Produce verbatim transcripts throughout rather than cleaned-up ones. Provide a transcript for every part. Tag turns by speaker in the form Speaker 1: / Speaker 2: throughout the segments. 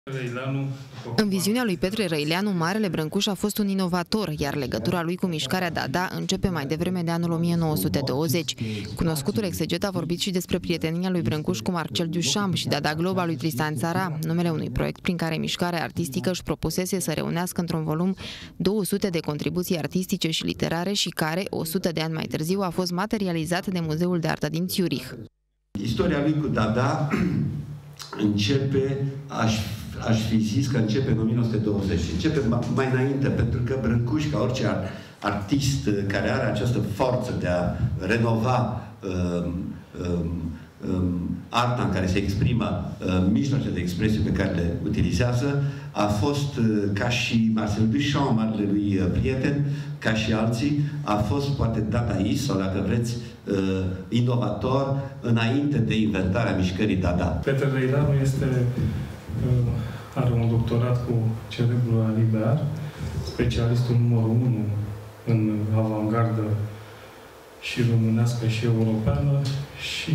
Speaker 1: În viziunea lui Petre Răileanu, Marele Brâncuș a fost un inovator, iar legătura lui cu mișcarea Dada începe mai devreme de anul o mie nouă sute douăzeci. Cunoscutul exeget a vorbit și despre prietenia lui Brâncuș cu Marcel Duchamp și Dada Globe al lui Tristan Tzara, numele unui proiect prin care mișcarea artistică își propusese să reunească într-un volum două sute de contribuții artistice și literare și care, o sută de ani mai târziu, a fost materializat de Muzeul de Artă din Zurich.
Speaker 2: Istoria lui cu Dada începe, aș, aș fi zis că începe în o mie nouă sute douăzeci. Începe mai înainte, pentru că Brâncuș, ca orice artist care are această forță de a renova um, um, um, arta în care se exprimă uh, mijloacele de expresie pe care le utilizează, a fost, uh, ca și Marcel Duchamp, marele lui uh, prieten, ca și alții, a fost poate dadaist, sau dacă vreți, uh, inovator, înainte de inventarea mișcării Dada.
Speaker 3: Petre Răileanu este, uh, are un doctorat cu cerebrul alibear, specialistul numărul unu în avangardă și românească și europeană și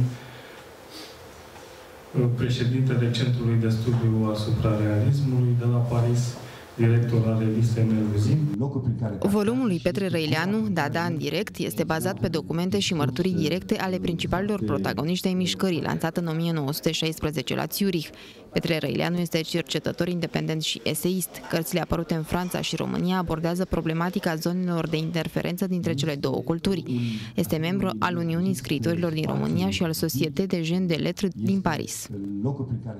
Speaker 3: președintele Centrului de Studiu asupra Realismului de la Paris, director al revistei Meluzin.
Speaker 1: Volumul lui Petre Răileanu, Dada în direct, este bazat pe documente și mărturii directe ale principalilor protagoniști ai mișcării, lansat în o mie nouă sute șaisprezece la Zurich. Petre Răileanu este cercetător independent și eseist. Cărțile apărute în Franța și România abordează problematica zonelor de interferență dintre cele două culturi. Este membru al Uniunii Scriitorilor din România și al Société des Jeunes de Lettres din Paris.